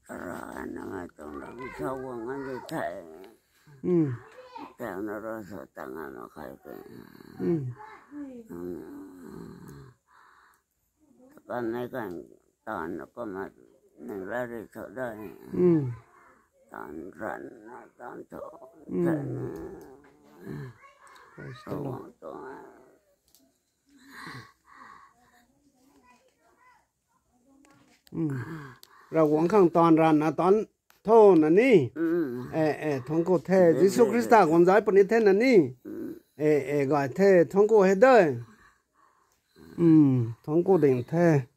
rồi nó trong đó sau quần anh đi thề theo nó rồi sợ tăng nó khai cái còn này còn toàn nó có mà mình ra đi sợ đây toàn rắn toàn chỗ rồi quảng khang toàn rắn là toàn thô nè ní thông cô thế Jesus Christa còn giải bận thế nè ní gọi thế thông cô hết đời thông cô định thế